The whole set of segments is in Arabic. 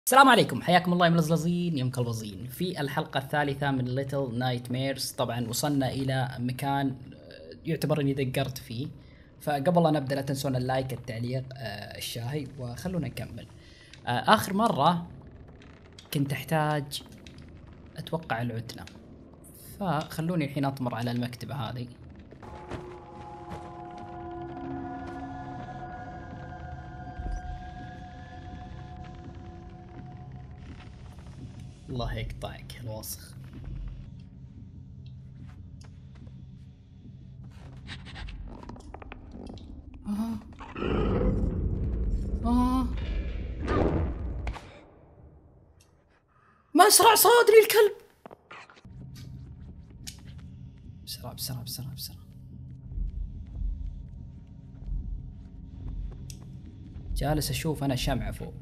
السلام عليكم، حياكم الله يا ملزلزين يا مكلبزين في الحلقة الثالثة من ليتل نايت ميرز. طبعا وصلنا إلى مكان يعتبر إني دقرت فيه. فقبل لا نبدأ لا تنسون اللايك التعليق الشاهي وخلونا نكمل. آخر مرة كنت أحتاج أتوقع العتلة، فخلوني الحين أطمر على المكتبة هذه. الله يقطعك الوسخ. ما اسرع صادري الكلب. بسرعة بسرعة بسرعة بسرعة. جالس اشوف انا شمعة فوق.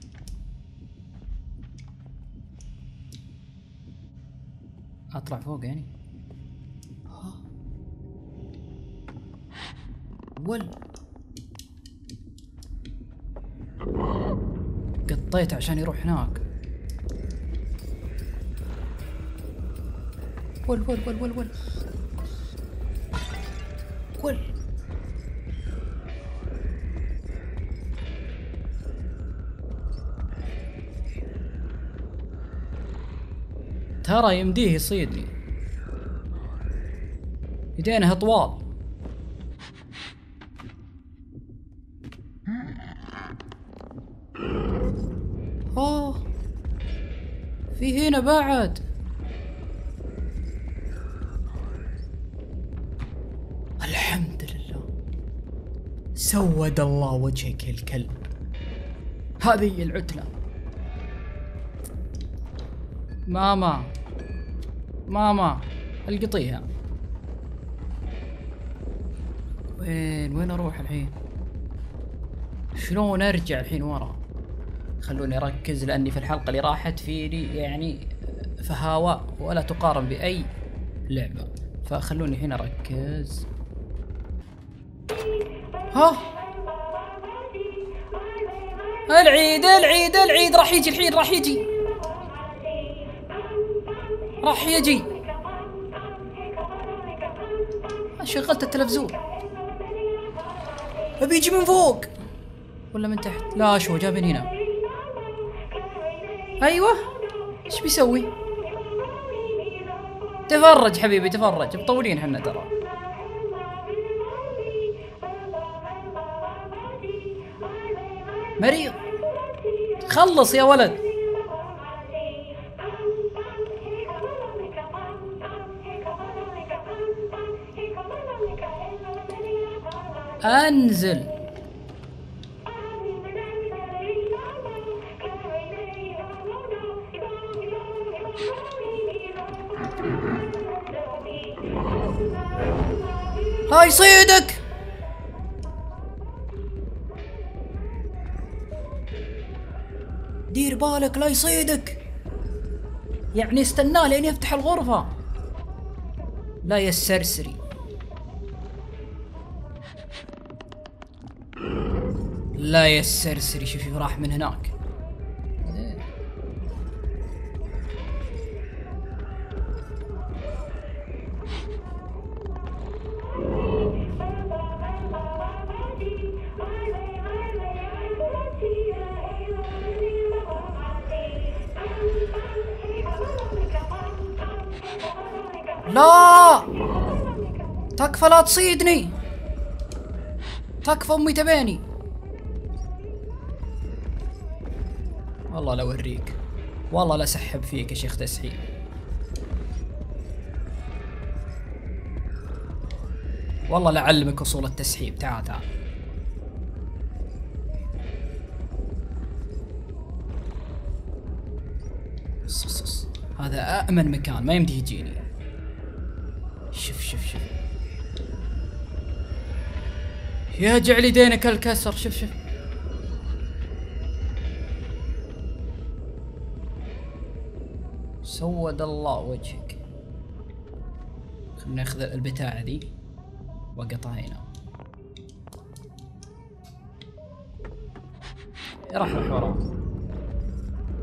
اطلع فوق يعني. ول قطيت عشان يروح هناك. ول ول ول ول ول ول. ترى يمديه يصيدني، يدينه طوال. اوه في هنا بعد. الحمد لله، سود الله وجهك الكلب. هذه العتلة. ماما ماما القطيها. وين اروح الحين؟ شلون ارجع الحين ورا؟ خلوني اركز لاني في الحلقة اللي راحت فيني يعني فهاوة ولا تقارن باي لعبة، فخلوني الحين اركز. ها العيد العيد العيد راح يجي الحين، راح يجي راح يجي. شغلت التلفزيون. ابي يجي من فوق ولا من تحت؟ لا شو جابني هنا. ايوه ايش بيسوي؟ تفرج حبيبي تفرج، مطولين حنا ترى. مريض خلص يا ولد. انزل. لا يصيدك. دير بالك لا يصيدك، يعني استناه لين يفتح الغرفة. لا يا السرسري. لا يا السرسري، شوفي راح من هناك. لا تكفى لا تصيدني، تكفى امي تبيني. والله لا اوريك، والله لا اسحب فيك يا شيخ تسحيب. والله لا اعلمك اصول التسحيب. تعال تعال. صص. هذا أأمن مكان، ما يمدي يجيني. شوف شوف شوف يا جعل يدينك الكسر. شوف شوف سود الله وجهك. خلنا ناخذ البتاعة ذي وقطعها هنا. راح وراه.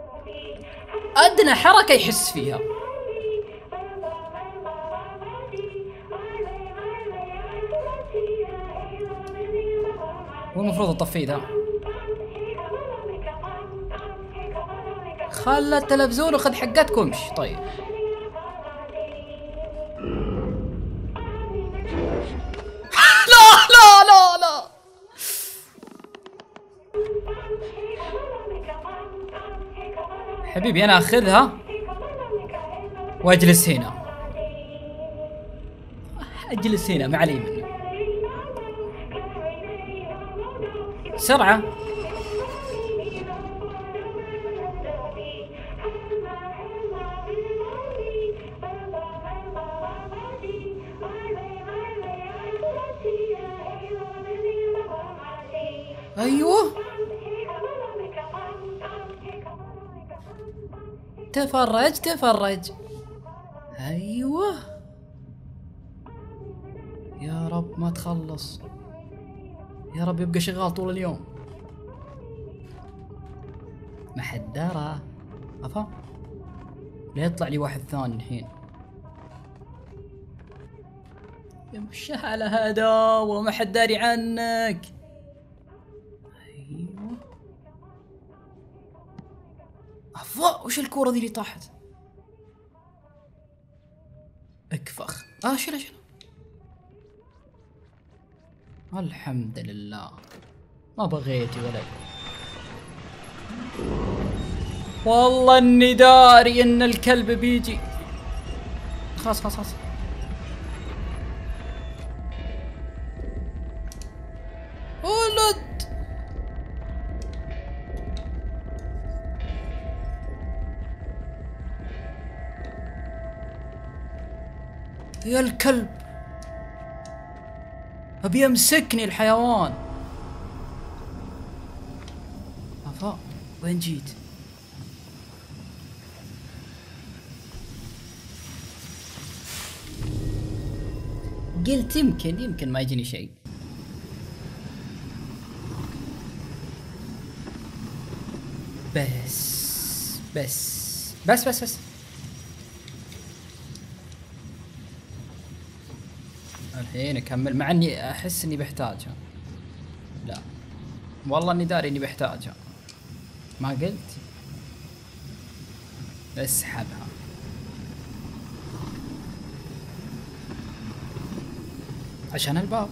ادنى حركة يحس فيها. والمفروض اطفيه ذا. خلى التلفزيون وخذ حقتكمش. طيب لا لا لا لا حبيبي، انا اخذها واجلس هنا. اجلس هنا ما علي منه. سرعة. ايوه تفرج تفرج. ايوه يا رب ما تخلص، يا رب يبقى شغال طول اليوم. ما حد درى. افا لا يطلع لي واحد ثاني الحين. يمشي على هذا وما حد داري عنك. ايوه افا وش الكورة ذي اللي طاحت؟ اكفخ. شيله شيله. الحمد لله ما بغيتي ولا. والله اني داري ان الكلب بيجي. خلاص خلاص خلاص. ولد يا الكلب ابي يمسكني الحيوان. افا وين جيت؟ قلت يمكن ما يجيني شيء. بس الحين اكمل، مع اني احس اني بحتاجها. لا والله اني داري اني بحتاجها. ما قلت اسحبها. عشان الباب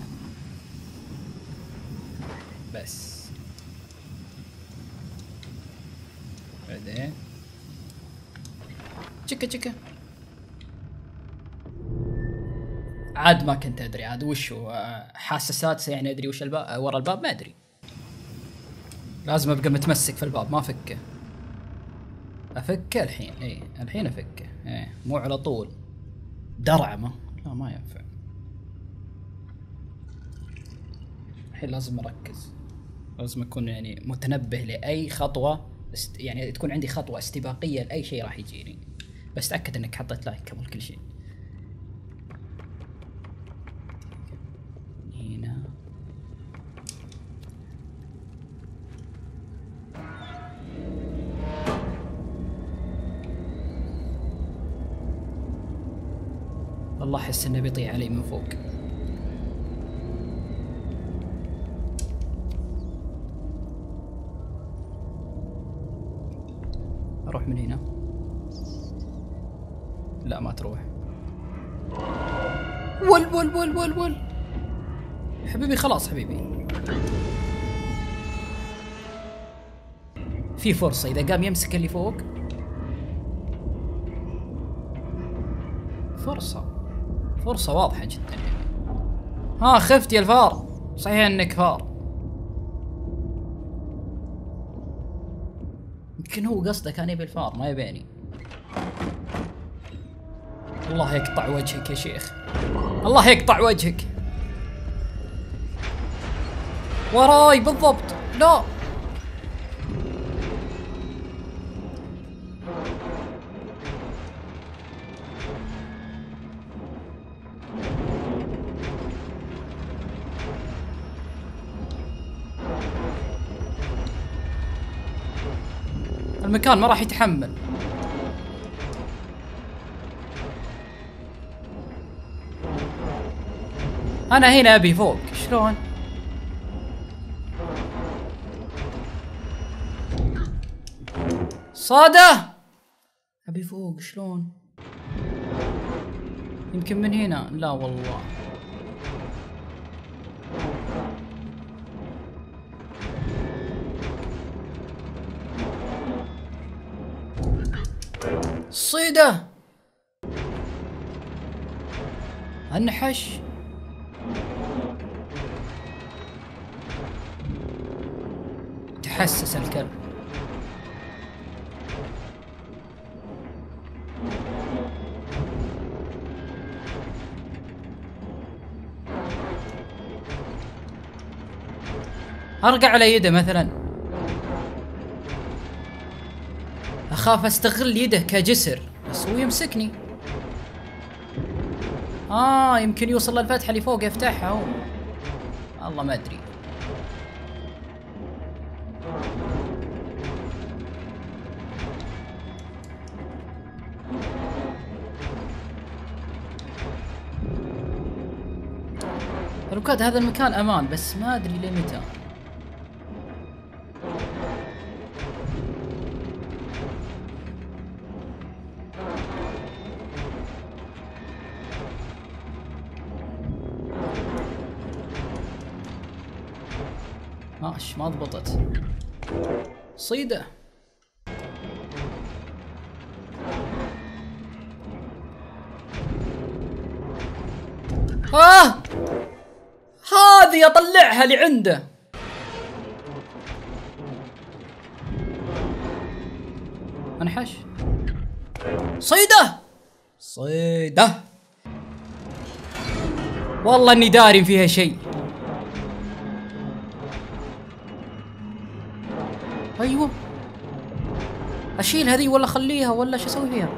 بس. بعدين تشكا عاد ما كنت ادري عاد وش هو حاسسات، يعني ادري وش الباب ورا الباب، ما ادري. لازم ابقى متمسك في الباب ما افكه. افكه الحين. الحين افكه. مو على طول درعمه. لا ما ينفع. الحين لازم اركز، لازم اكون يعني متنبه لاي خطوه. يعني تكون عندي خطوه استباقيه لاي شيء راح يجيني. بس تاكد انك حطيت لايك قبل كل شيء. هنا والله احس انه بيطيح علي من فوق. اروح من هنا. لا ما تروح. ول حبيبي خلاص حبيبي. في فرصة اذا قام يمسك اللي فوق. فرصة واضحة جدا. خفت يا الفار. صحيح انك فار. يمكن هو قصده كان يبي الفار ما يبيني. الله يقطع وجهك يا شيخ، الله يقطع وجهك. وراي بالضبط. لا المكان ما راح يتحمل. انا هنا ابي فوق. شلون؟ صاده ابي فوق. شلون؟ يمكن من هنا. لا والله. صيده انحش. تحسس الكلب. ارقع على يده مثلا. اخاف استغل يده كجسر بس هو يمسكني. يمكن يوصل للفتحة اللي فوق يفتحها هو. والله ما ادري. ركاد هذا المكان امان بس ما ادري لمتى. ماشي ما ضبطت. صيده. هذه اطلعها اللي عنده. انحش. صيده. صيده. والله اني داري فيها شيء. ايوه. اشيل هذه ولا اخليها ولا شو اسوي فيها؟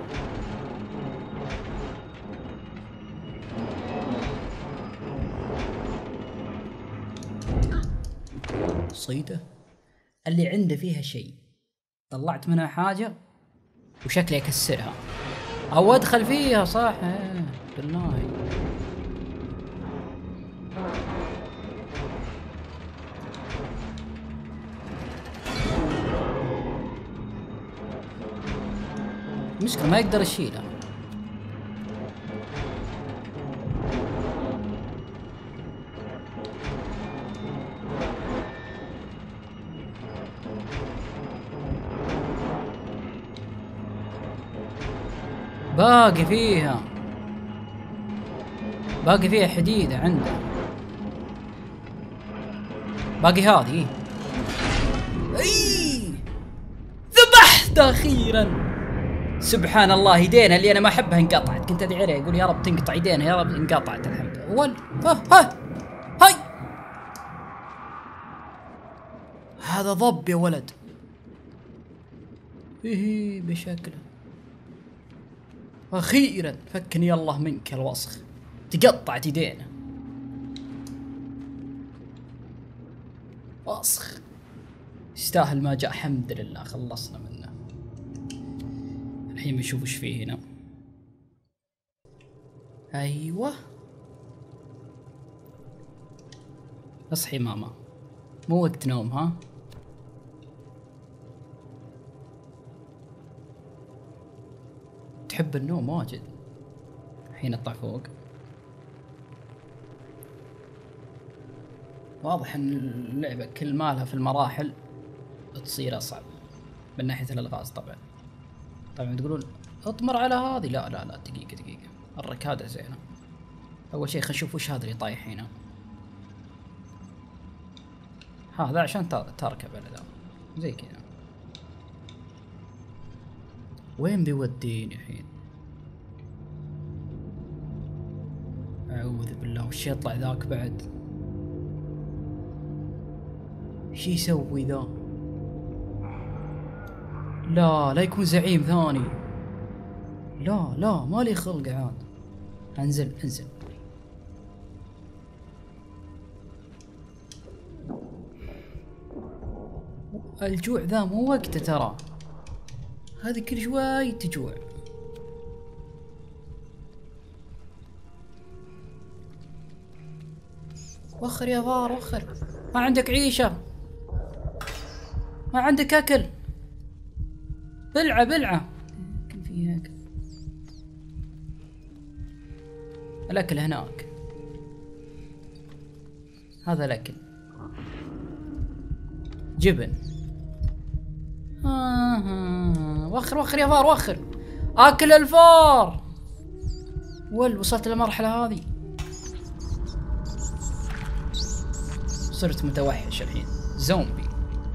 صيده. اللي عنده فيها شيء. طلعت منها حاجة وشكلي اكسرها او ادخل فيها. صح بالله. المشكلة ما يقدر يشيلها. باقي فيها. باقي فيها حديدة عنده. باقي هذه. اي ذبحت اخيرا. سبحان الله يدينها اللي انا ما احبها انقطعت. كنت ادعي عليها يقول يا رب تنقطع يدينها يا رب. انقطعت الحمد لله. هاي هذا ضب يا ولد. ايه بشكله. اخيرا فكني الله منك الوسخ. تقطعت يدينا. وسخ. يستاهل ما جاء. الحمد لله خلصنا منه. الحين بنشوف وش فيه هنا. ايوه. اصحي ماما مو وقت نوم. ها تحب النوم واجد. الحين اطلع فوق. واضح ان اللعبة كل مالها في المراحل تصير اصعب من ناحية الالغاز. طبعا تقولون اطمر على هذه. لا دقيقة الركادة زينة. اول شيء خلينا نشوف وش هذا اللي طايح هنا. هذا عشان تركب على ذا زي كذا. وين بيوديني الحين؟ اعوذ بالله. وش يطلع ذاك بعد؟ وش يسوي ذا؟ لا يكون زعيم ثاني. لا مالي خلق عاد. انزل. الجوع ذا مو وقته ترى. هذه كل شوي تجوع. وخر يا فار وخر، ما عندك عيشة، ما عندك أكل. بلعة بلعة. كان في أكل. الأكل هناك. هذا الأكل. جبن. وخر وخر يا فار وخر. أكل الفار. وصلت للمرحلة هذه. صرت متوحش الحين، زومبي.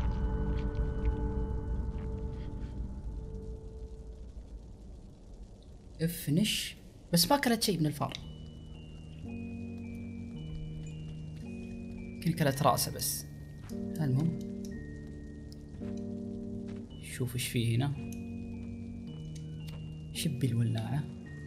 افنش. بس ما كلت شيء من الفار، كلت راسه بس. المهم شوف ايش فيه هنا. شبي الولاعة.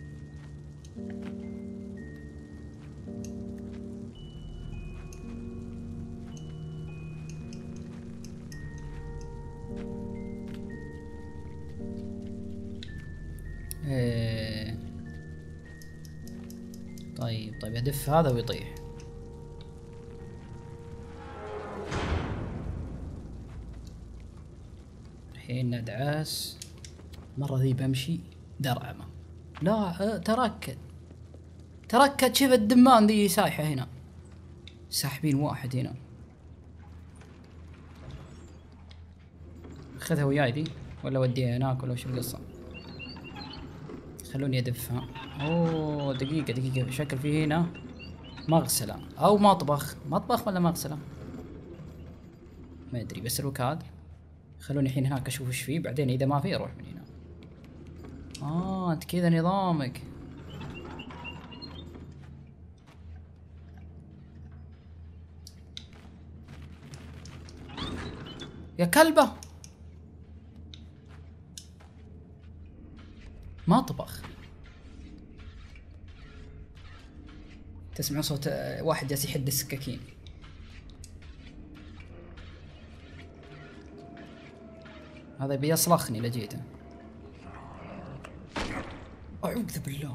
طيب ادف هذا ويطيح. الحين ندعس. مرة ذي بمشي درعمة. لا تركت شوف الدمان ذي سايحة هنا. ساحبين واحد هنا. خذها وياي ذي ولا وديها هناك ولا وش القصة؟ خلوني ادفها. اوه دقيقة شكل فيه هنا مغسلة او مطبخ ولا مغسلة ما ادري، بس الوكاد. خلوني الحين هناك اشوف ايش فيه، بعدين اذا ما فيه اروح من هنا. انت كذا نظامك. يا كلبة. مطبخ. تسمع صوت واحد جالس يحد السكاكين. هذا بيصلخني لجيته. أعوذ بالله.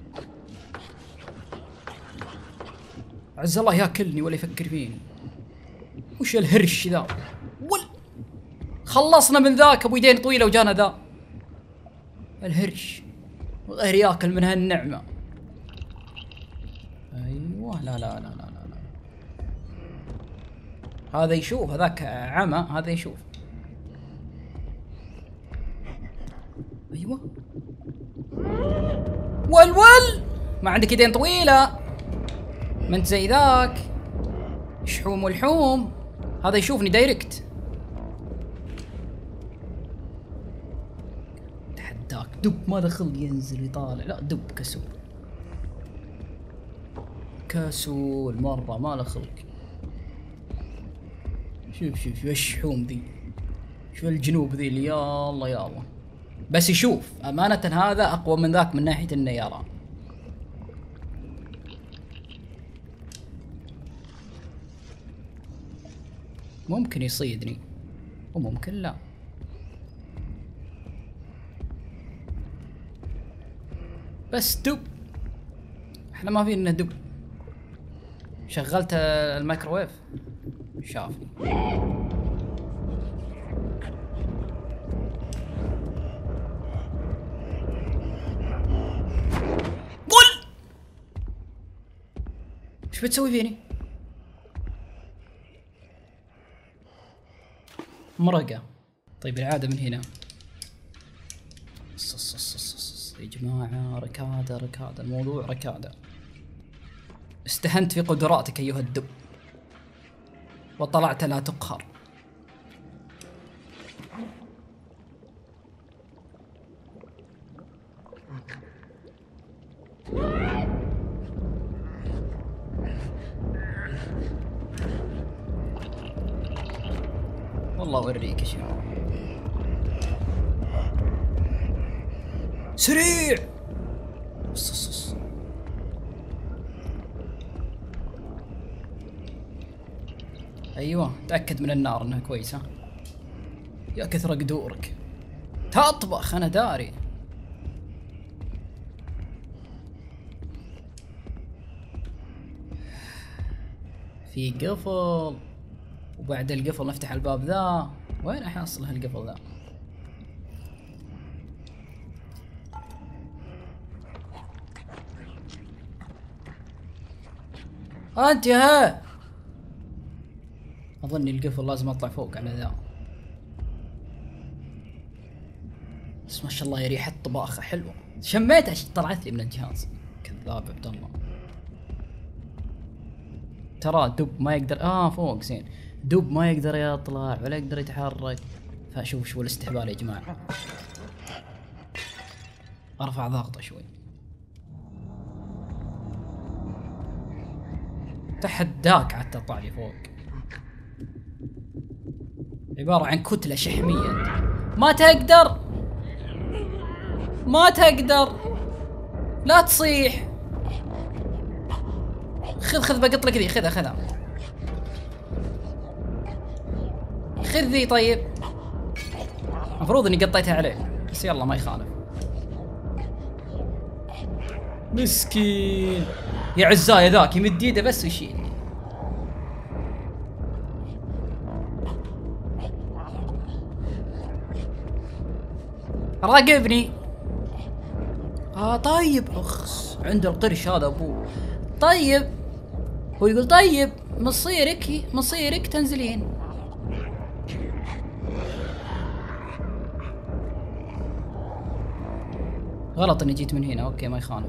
عز الله ياكلني ولا يفكر فيني. وش الهرش ذا؟ خلصنا من ذاك ابو يدين طويلة وجانا ذا. الهرش غير ياكل من هالنعمة. ايوه لا. هذا يشوف، هذاك عمى، هذا يشوف. ايوه. ول ما عندك يدين طويلة، ما انت زي ذاك شحوم والحوم. هذا يشوفني دايركت. تحداك دب، ما دخل ينزل يطالع. لا دب كسول مرة ما له خلق. شوف الشحوم ذي، شوف الجنوب ذي اللي يا الله. بس يشوف أمانة هذا أقوى من ذاك من ناحية إنه يرى. ممكن يصيدني وممكن لا. بس دب، احنا ما فينا دب. شغلت الميكروويف شافني. قل ايش بتسوي فيني؟ مرقة. طيب العادة من هنا. يا جماعة ركادة الموضوع ركادة. استهنت في قدراتك أيها الدب وطلعت لا تقهر. والله أوريك يا شباب. سريع. ايوه تأكد من النار انها كويسة. يا كثر قدورك تطبخ انا داري. في قفل، وبعد القفل نفتح الباب ذا. وين احصل هالقفل ذا؟ انت ها، اظني القفل لازم اطلع فوق على ذا. بس ما شاء الله يا ريحة طباخة حلوة، شميتها عشان طلعت لي من الجهاز. كذاب عبد الله. ترى دب ما يقدر فوق زين. دب ما يقدر يطلع ولا يقدر يتحرك. فشوف شو الاستهبال يا جماعة. ارفع ضغطه شوي. تحداك عاد تطلع لي فوق. عبارة عن كتلة شحمية. ما تقدر، ما تقدر، لا تصيح. خذ بقط لك ذي، خذها خذ ذي. طيب المفروض اني قطيتها عليه، بس يلا ما يخالف. مسكين يا عزاية ذاك يمد يده بس ويشيل. راقبني. طيب اخس عند القرش هذا ابوه. طيب هو يقول طيب مصيرك تنزلين. غلط اني جيت من هنا. اوكي ما يخالف.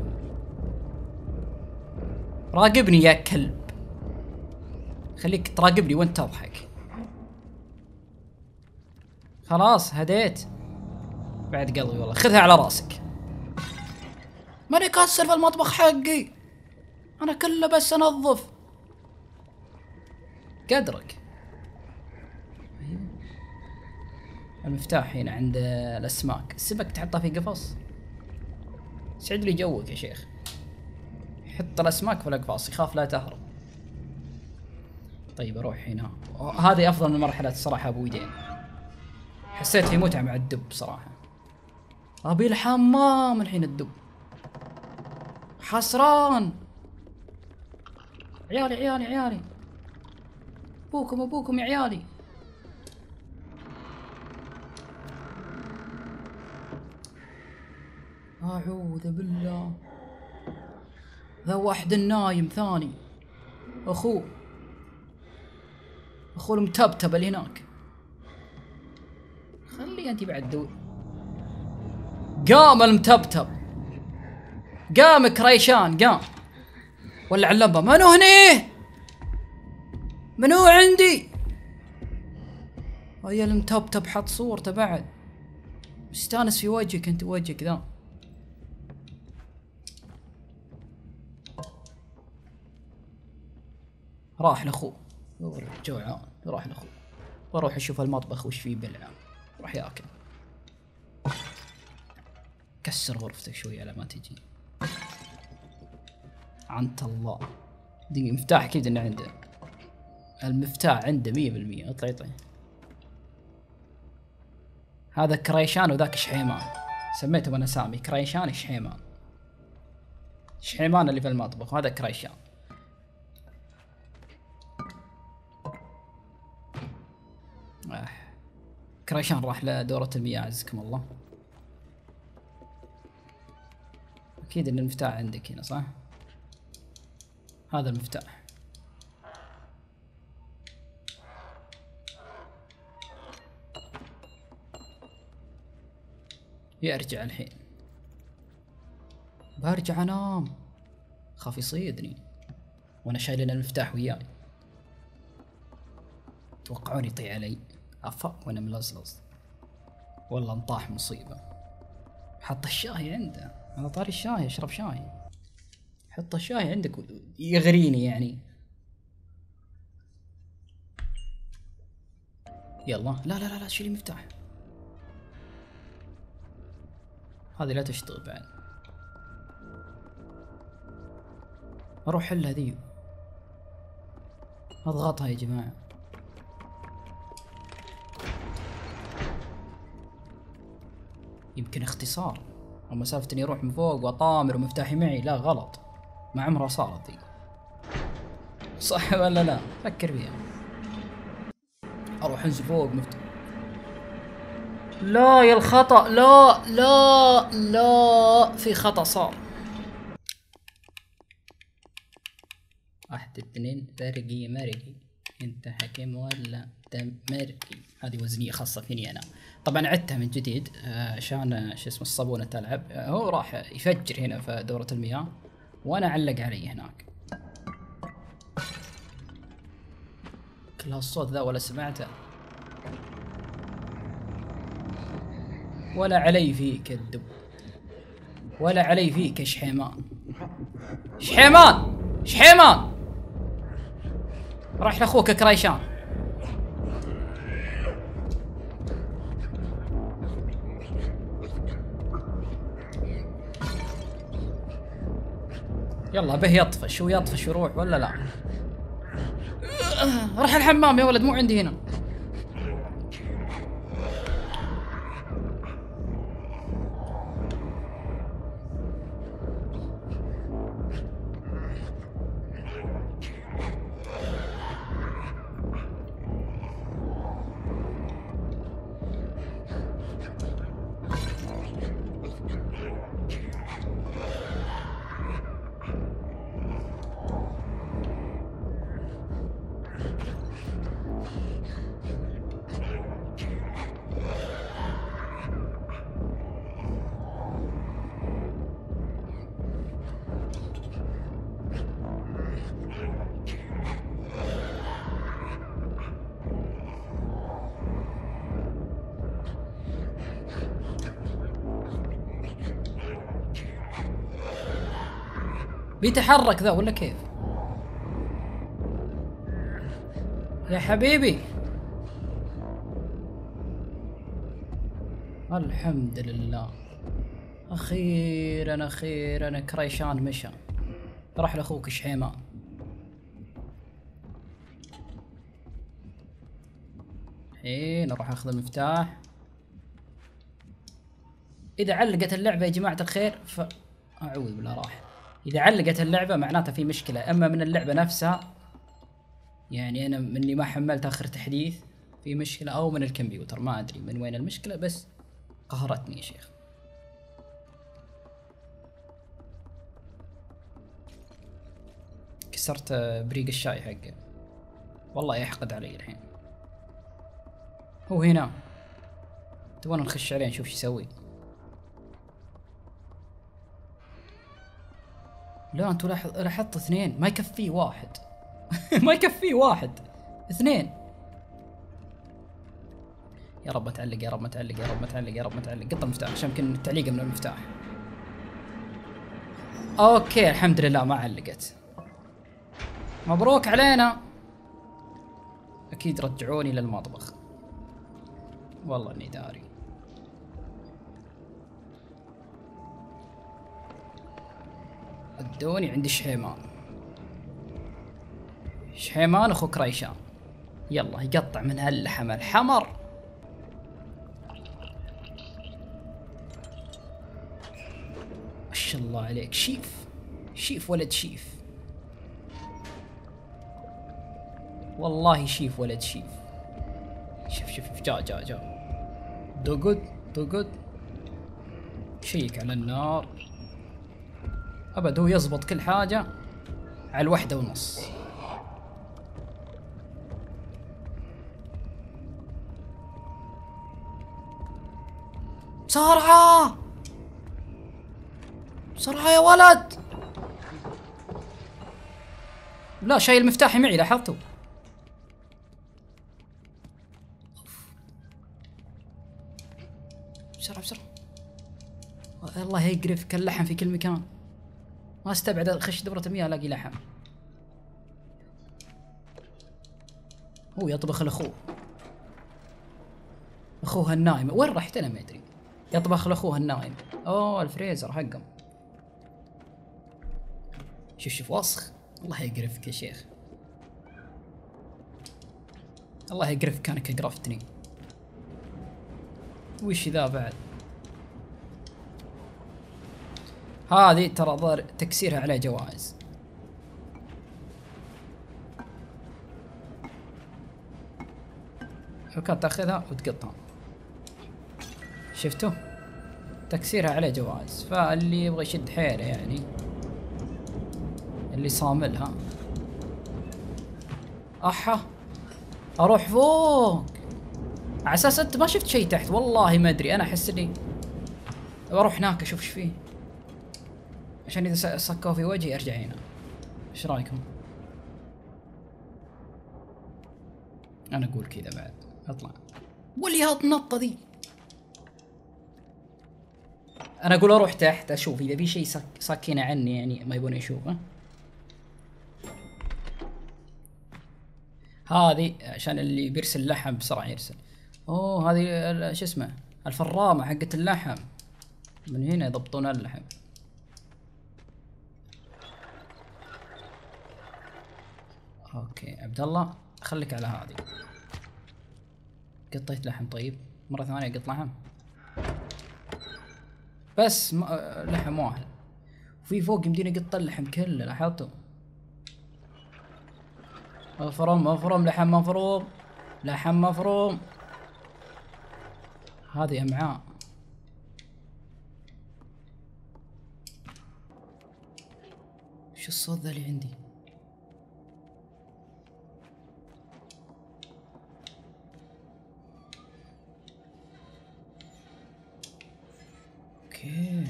راقبني يا كلب، خليك تراقبني وانت تضحك. خلاص هديت بعد قلبي والله. خذها على راسك. ماني كسر في المطبخ حقي، انا كله بس انظف. قدرك. المفتاح هنا عند الاسماك. السمك تحطها في قفص. سعد لي جوك يا شيخ. حط الاسماك في الاقفاص يخاف لا تهرب. طيب اروح هنا. هذه افضل من مرحلة الصراحة ابو يدين. حسيت في متعة مع الدب صراحة. ابي الحمام الحين. الدب حسران. عيالي ابوكم يا عيالي. اعوذ بالله. ذا واحد النايم ثاني. اخوه المتبتب اللي هناك. خلي انت بعد دول. قام المتبتب، قام كريشان قام. ولع اللمبة. منو هني؟ منو عندي؟ يا المتبتب حط صورته بعد. مستانس في وجهك انت، وجهك ذا. راح لاخوه. جوعان. راح لاخوه. واروح اشوف المطبخ وش فيه بلعه. راح ياكل. كسر غرفتك شوي على ما تجي. عنت الله. دقيقة مفتاح اكيد انه عنده. المفتاح عنده 100%. اطلع. هذا كريشان وذاك شحيمان. سميته انا سامي كريشان شحيمان. شحيمان اللي في المطبخ وهذا كريشان. كريشان راح لدورة المياه عزكم الله. اكيد ان المفتاح عندك هنا صح؟ هذا المفتاح. يرجع الحين. برجع انام. خاف يصيدني وانا شايل المفتاح وياي. توقعوني يطيح علي. افا وانا ملزلز. والله انطاح مصيبة. حط الشاي عنده. على طاري الشاي اشرب شاي. حط الشاي عندك يغريني يعني. يلا لا شيلي مفتاح. هذه لا تشتغل بعد. اروح حل هذي. اضغطها يا جماعة. يمكن اختصار، ومسافة اني اروح من فوق واطامر ومفتاحي معي. لا غلط، ما عمرها صارت ذي. صح ولا لا؟ فكر فيها. اروح انزل فوق لا يا الخطأ، لا لا لا، في خطأ صار. 1 2 فرقي مرقي، انت حكم ولا تمرقي. هذه وزنية خاصة فيني انا. طبعا عدتها من جديد عشان شو اسمه الصابونة تلعب. هو راح يفجر هنا في دورة المياه وانا علق علي هناك. كل هالصوت ذا ولا سمعته ولا علي فيك الدب، ولا علي فيك يا شحيمان. شحيمان شحيمان، راح لاخوك كريشان. يلا به يطفش ويطفش ويروح ولا لا؟ راح الحمام يا ولد، مو عندي هنا. بيتحرك ذا ولا كيف؟ يا حبيبي الحمد لله، اخيرا اخيرا كريشان مشى. راح لاخوك شحيمان. الحين اروح اخذ المفتاح. اذا علقت اللعبة يا جماعة الخير اعوذ بالله راح. اذا علقت اللعبة معناتها في مشكلة، اما من اللعبة نفسها يعني انا مني ما حملت اخر تحديث في مشكلة، او من الكمبيوتر ما ادري من وين المشكلة، بس قهرتني يا شيخ. كسرت بريق الشاي حقه، والله يحقد علي الحين. هو هنا، تبغى نخش عليه نشوف شو يسوي. لا انتوا لاحظت 2 ما يكفيه واحد. ما يكفيه واحد، 2. يا رب ما تعلق، يا رب ما تعلق، يا رب ما تعلق، يا رب ما تعلق. قط المفتاح عشان يمكن التعليقه من المفتاح. اوكي الحمد لله ما علقت. مبروك علينا. اكيد رجعوني للمطبخ، والله اني داري. ودوني عند شحيمان. شحيمان اخو كريشان، يلا يقطع من هاللحم الحمر. ما شاء الله عليك، شيف شيف ولد شيف، والله شيف ولد شيف. شوف شوف جا دقد دقد. شيك على النار ابد، هو يزبط كل حاجة على 1:30. بسرعة بسرعة يا ولد. لا شايل مفتاحي معي، لاحظتوا؟ بسرعة بسرعة، الله يقرفك اللحم في كل مكان. ما استبعد اخش دورة المياه الاقي لحم. هو يطبخ لاخوه، اخوها النايم وين رحت انا ما ادري. يطبخ لاخوها النايم. اوه الفريزر حقهم. شوف شوف وسخ، الله يقرفك يا شيخ، الله يقرفك كانك قرفتني. وش ذا بعد؟ هذه ترى ظهر تكسيرها عليه جوائز. ممكن تاخذها وتقطها. شفتوا؟ تكسيرها عليه جوائز، فاللي يبغى يشد حيله يعني، اللي صاملها. احا اروح فوق على اساس انت ما شفت شيء تحت. والله ما ادري، انا احس اني بروح هناك اشوف ايش فيه، عشان اذا صكوا في وجهي ارجع هنا. ايش رايكم؟ انا اقول كذا بعد اطلع. واللي هالنطه ذي، انا اقول اروح تحت اشوف اذا في شيء ساكينه عني يعني ما يبون يشوفه. هذه عشان اللي بيرسل لحم بسرعه يرسل. اوه هذه شو اسمه الفرامه حقت اللحم، من هنا يضبطون اللحم. اوكي عبد الله خليك على هذه. قطيت لحم. طيب مره ثانيه قط لحم، بس لحم واحد. وفي فوق يمديني اقط اللحم كله، لاحظتوا؟ مفروم مفروم لحم مفروم، لحم مفروم. هذه امعاء. شو الصوت ذا اللي عندي؟ اوكي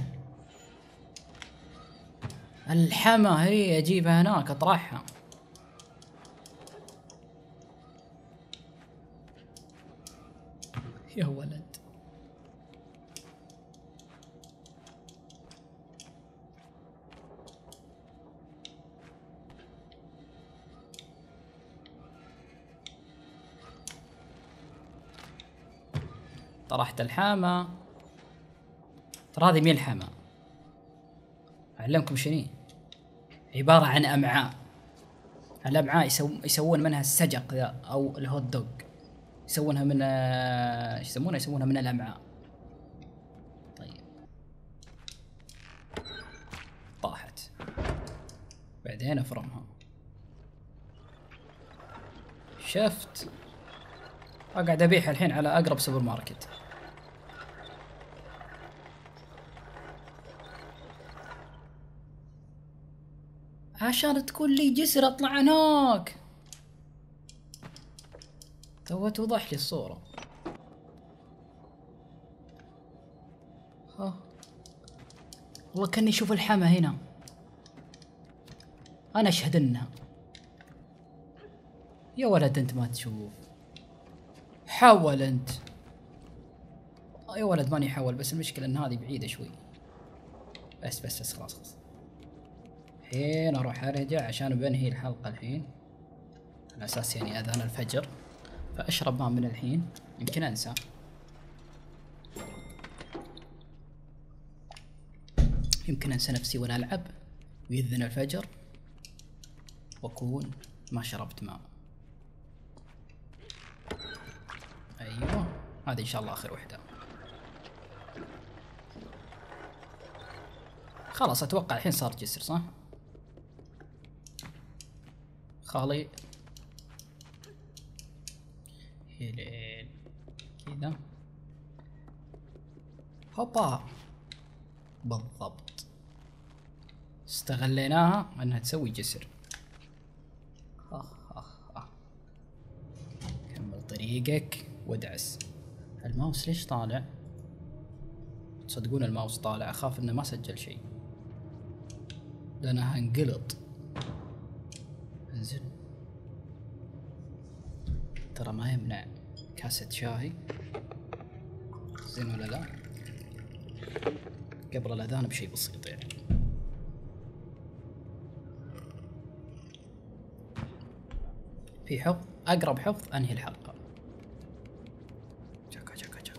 الحما هي اجيبها هناك اطرحها. يا ولد طرحت الحامة. ترى هذه مي الحامة، أعلمكم شني، عبارة عن أمعاء. الأمعاء يسوون منها السجق ذا أو الهوت دوغ، يسوونها من ايش يسمونها؟ يسوونها من الأمعاء. طيب طاحت، بعدين افرمها. شفت؟ اقعد ابيعها الحين على اقرب سوبر ماركت. عشان تكون لي جسر اطلع هناك. تو توضح لي الصورة. ها والله كاني اشوف الحما هنا. انا اشهد انها. يا ولد انت ما تشوف، حول انت. يا ولد ماني حول، بس المشكلة ان هذه بعيدة شوي. بس خلاص. الحين اروح ارجع عشان بنهي الحلقة الحين، على اساس يعني اذان الفجر، فاشرب ماء من الحين يمكن انسى. يمكن انسى نفسي وانا العب ويذن الفجر واكون ما شربت ماء. ايوه هذه ان شاء الله اخر وحدة. خلاص اتوقع الحين صار جسر صح؟ خالي هيلين كذا. هوبا بالضبط، استغليناها انها تسوي جسر. كمل طريقك وادعس. الماوس ليش طالع؟ تصدقون الماوس طالع، اخاف انه ما سجل شيء لأنها انقلط. انزين ترى ما يمنع كاسة شاي، زين ولا لا؟ قبل الاذان بشيء بسيط يعني. في حفظ، اقرب حفظ انهي الحلقة. جاكا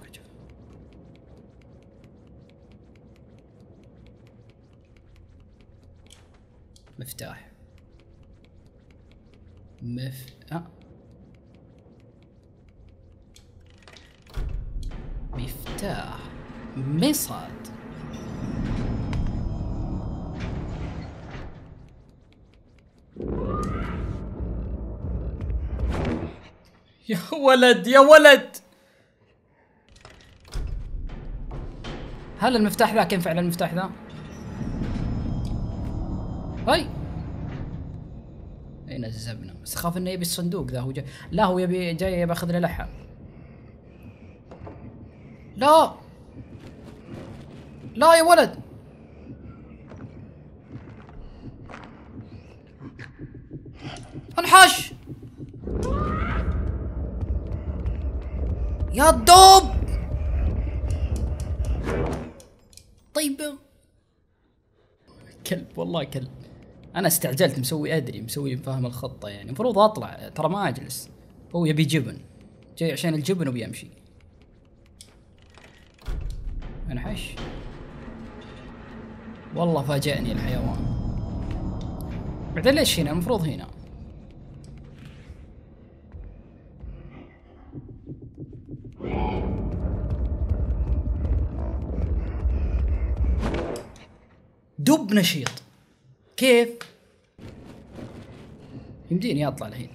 مفتاح مفتاح مصعد. يا ولد يا ولد، هل المفتاح ذاك ينفع للمفتاح ذا؟ هاي اين الزبنه، بس اخاف انه يبي الصندوق ذا. هو جاي، لا هو يبي جاي يبي ياخذ لي لحى. لا لا يا ولد، انحش يا الدوب. طيب كلب والله كلب. انا استعجلت، مسوي فاهم الخطه يعني، المفروض اطلع ترى ما اجلس. هو يبي جبن، جاي عشان الجبن وبيمشي. انحش والله، فاجأني الحيوان. بعدين ليش هنا؟ المفروض هنا. دب نشيط كيف؟ يمديني اطلع الحين.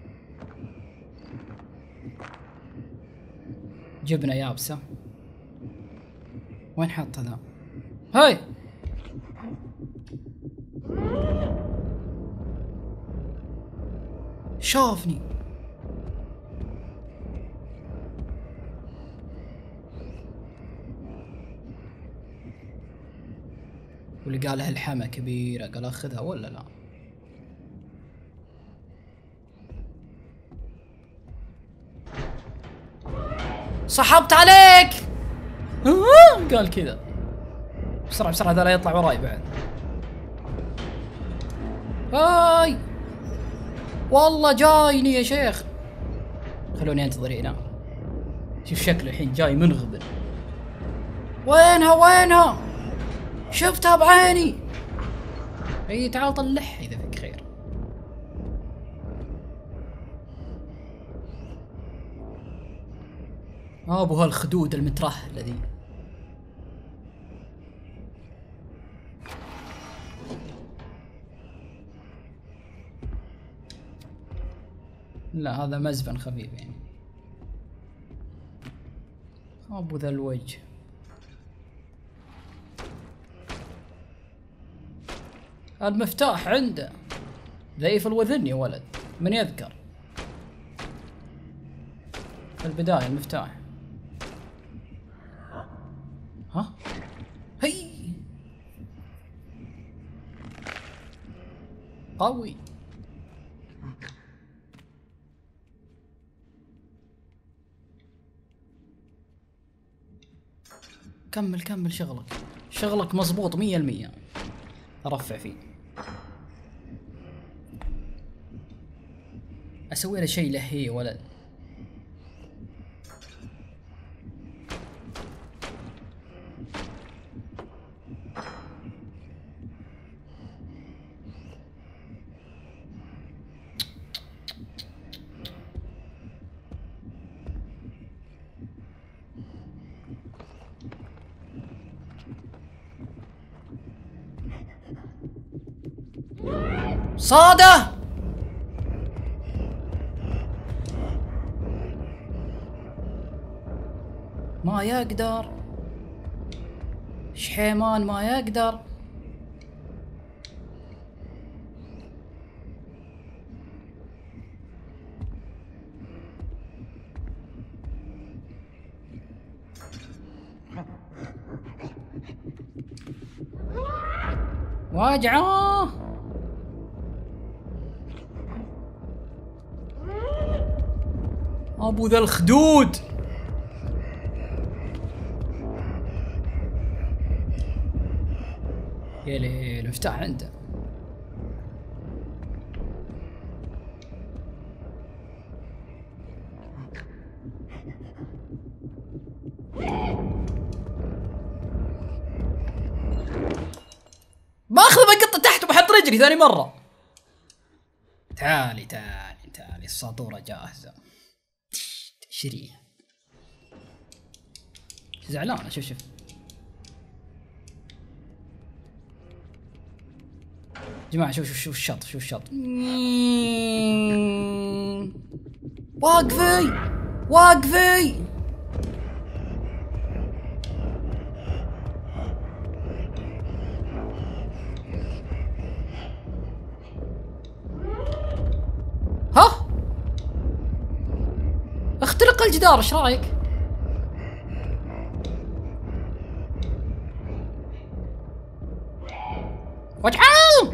جبنة يابسة، وين حط ذا؟ هاي شافني. واللي قالها الحمى كبيرة، قال اخذها ولا لا؟ صحبت عليك. قال كذا. بسرعة بسرعة، هذا لا يطلع وراي بعد. هاي والله جايني يا شيخ. خلوني انتظر هنا. شوف شكله الحين جاي منغبن. وينها؟ شفتها بعيني. اي تعال طلعها اذا فيك خير. ابو هالخدود المترهلة ذي. لا هذا مزبن خفيف يعني. ابو ذا الوجه. المفتاح عنده ذي في الوذن يا ولد، من يذكر في البداية المفتاح. ها هي قوي. كمل كمل شغلك مضبوط 100%. ارفع فيه. اسوي له شيء لهي يا ولد. صاده ما يقدر، شحيمان ما يقدر. واجعه. ابو ذا الخدود. يا ليل المفتاح عنده. باخذ بقطه تحت وبحط رجلي ثاني مره. تعالي الساطوره جاهزه. شريها زعلانه. شوف جماعة، شوف الشط. واقفي واقفي. ها اخترق الجدار، ايش رايك؟ وجعوا.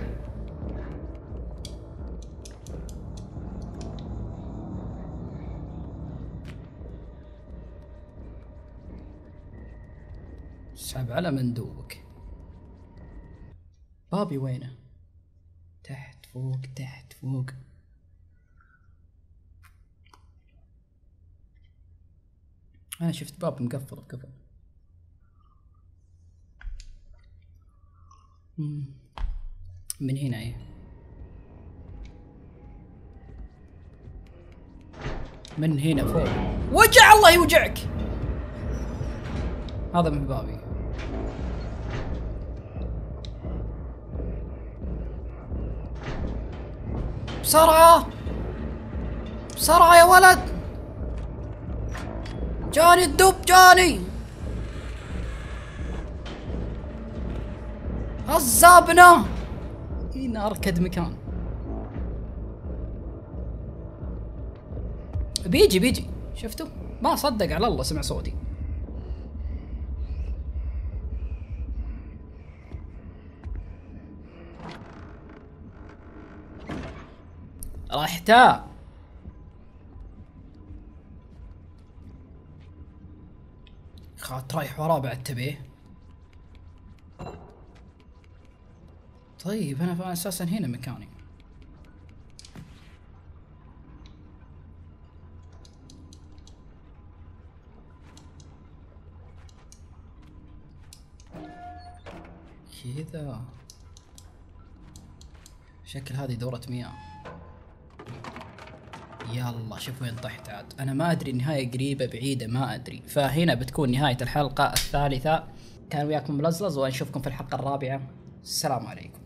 اسحب على مندوبك. بابي وينه؟ تحت فوق تحت فوق. انا شفت باب مقفل بقفل. من هنا ايه؟ من هنا فوق. وجع الله يوجعك. هذا من بابي. بسرعة بسرعة يا ولد، جاني الدب جاني. عذابنا. هنا اركد مكان. بيجي شفتوا؟ ما صدق على الله سمع صوتي. رحتا. خاط رايح وراه بعد تبيه. طيب انا اساسا هنا مكاني. كذا شكل هذه دورة مياه. يلا شوف وين طحت عاد. انا ما ادري النهاية قريبة بعيدة ما ادري. فهنا بتكون نهاية الحلقة الثالثة. كان وياكم ملزلز ونشوفكم في الحلقة الرابعة. السلام عليكم.